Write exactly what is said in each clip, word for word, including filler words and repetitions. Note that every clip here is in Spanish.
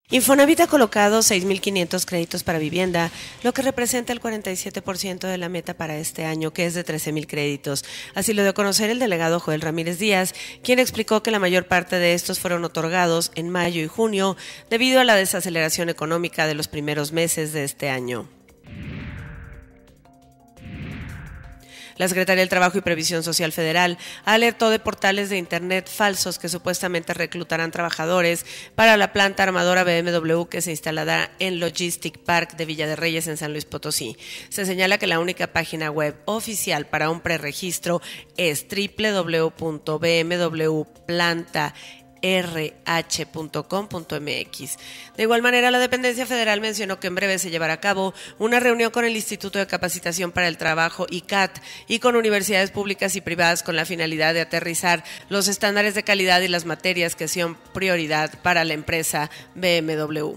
Infonavit ha colocado seis mil quinientos créditos para vivienda, lo que representa el cuarenta y siete por ciento de la meta para este año, que es de trece mil créditos. Así lo dio a conocer el delegado Joel Ramírez Díaz, quien explicó que la mayor parte de estos fueron otorgados en mayo y junio debido a la desaceleración económica de los primeros meses de este año. La Secretaría del Trabajo y Previsión Social Federal alertó de portales de Internet falsos que supuestamente reclutarán trabajadores para la planta armadora B M W que se instalará en Logistic Park de Villa de Reyes en San Luis Potosí. Se señala que la única página web oficial para un preregistro es doble u doble u doble u punto b m w planta r h punto com punto m x. De igual manera, la dependencia federal mencionó que en breve se llevará a cabo una reunión con el Instituto de Capacitación para el Trabajo, I C A T, y con universidades públicas y privadas con la finalidad de aterrizar los estándares de calidad y las materias que son prioridad para la empresa B M W.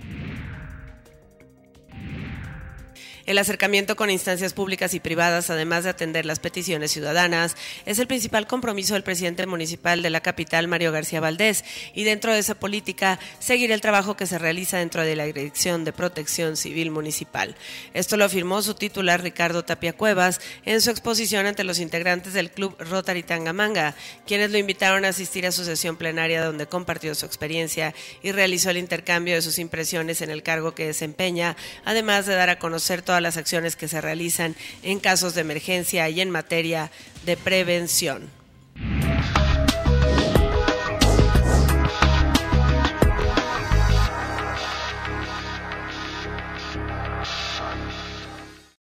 El acercamiento con instancias públicas y privadas, además de atender las peticiones ciudadanas, es el principal compromiso del presidente municipal de la capital, Mario García Valdés, y dentro de esa política, seguir el trabajo que se realiza dentro de la Dirección de Protección Civil Municipal. Esto lo afirmó su titular, Ricardo Tapia Cuevas, en su exposición ante los integrantes del Club Rotary Tangamanga, quienes lo invitaron a asistir a su sesión plenaria donde compartió su experiencia y realizó el intercambio de sus impresiones en el cargo que desempeña, además de dar a conocer todas las acciones que se realizan en casos de emergencia y en materia de prevención.